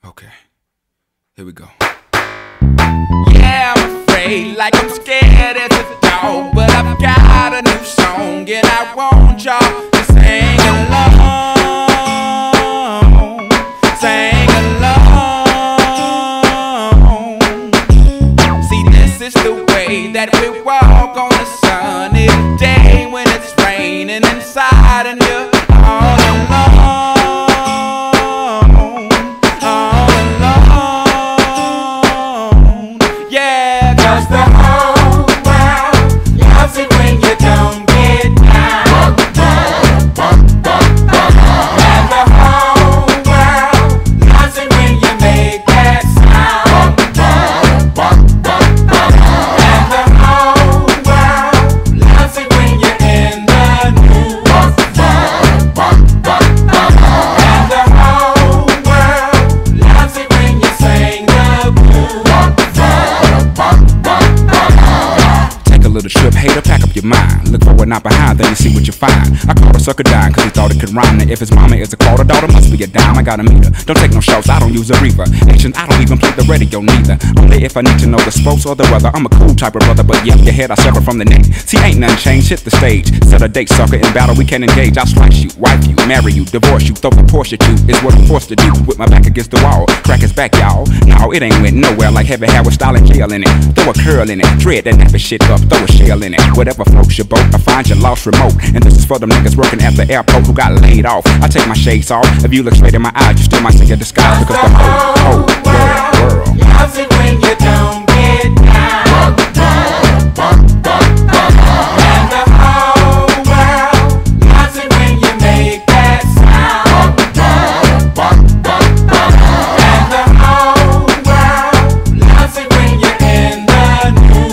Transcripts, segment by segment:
Okay, here we go. Yeah, I'm afraid, like I'm scared as a dog, but I've got a new song and I want y'all to sing along. Sing along. See, this is the way that we walk on a sunny day when it's raining inside and you're all alone. Trip, hater, pack up your mind. Look forward, not behind, then you see what you find. I caught a sucker dying cause he thought it could rhyme. And if his mama is a quarter, daughter must be a dime. I got a meter, don't take no shots, I don't use a reaver. Actions, I don't even play the radio neither. Only if I need to know the sports or the weather. I'm a cool type of brother, but yeah, your head I suffer from the neck. See, ain't nothing changed, hit the stage. Set a date, sucker, in battle we can engage. I'll slice you, wife you, marry you, divorce you, throw a Porsche at you. It's what I'm forced to do, with my back against the wall. Crack his back, y'all. No, it ain't went nowhere like heavy hair with style and gel in it. Throw a curl in it, dread that nappy shit up, throw a shell in it. Whatever floats your boat, I find your lost remote. And this is for them niggas working at the airport who got laid off. I take my shades off, if you look straight in my eyes, you still might see a disguise. Because the whole world loves it when you don't get down. And the whole world loves it when you make that sound. And the whole world loves it when you're in the news.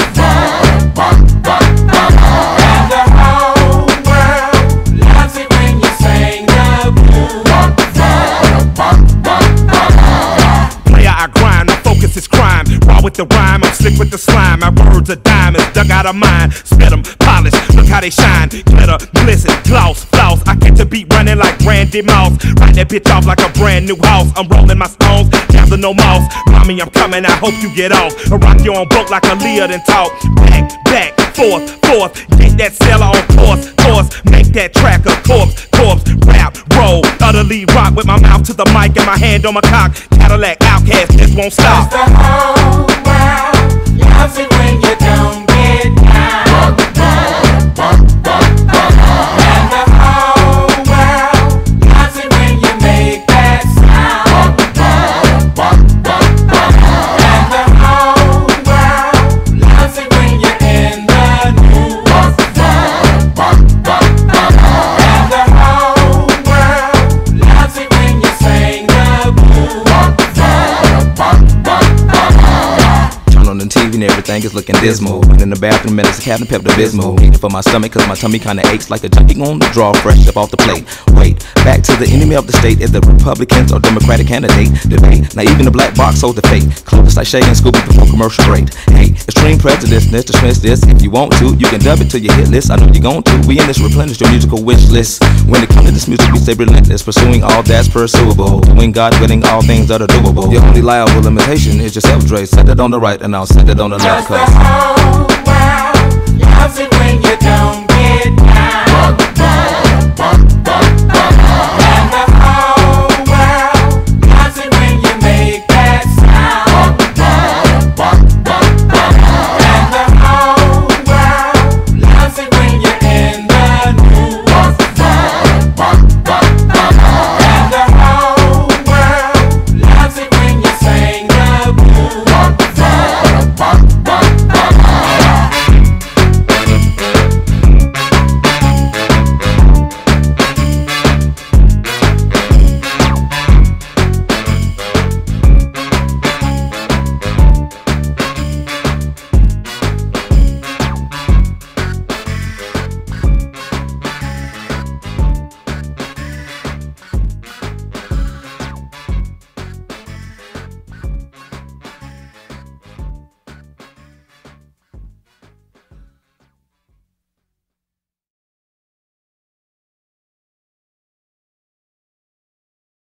With the rhyme, I'm slick with the slime. My words are diamonds, dug out of mine. Spit them, polish, look how they shine. Glitter, glisten, gloss, floss. I catch a beat running like Randy Moss. Write that bitch off like a brand new house. I'm rolling my stones, down to no mouse. Mommy, I'm coming, I hope you get off. I rock you on book like a Leah and talk. Back, forth, get that seller on course. Make that track a corpse, rap, roll, utterly rock with my mouth to the mic and my hand on my cock. Cadillac, OutKast, this won't stop. The whole world loves it when you don't get down. And the whole world loves it when you make that sound. And the whole world loves it when you're in the news. And the whole world loves it when you sing the blues. On the TV and everything is looking dismal. Went in the bathroom and it's a Captain Pepto-Bismol. Need it for my stomach cause my tummy kinda aches like a junkie on the draw fresh up off the plate. Wait, back to the enemy of the state is the Republicans or Democratic candidate debate. Now even the black box holds the fate. Close like Shaggy and Scooby before commercial break. Hey, extreme prejudice, dismiss this. If you want to, you can dub it to your hit list. I know you're going to. We in this replenish your musical wish list. When it comes to this music, we stay relentless, pursuing all that's pursuable. Doing God willing, all things that are doable. Your only liable limitation is yourself, Dre. Set it on the right and I'll set it on the left. The whole world loves it when you don't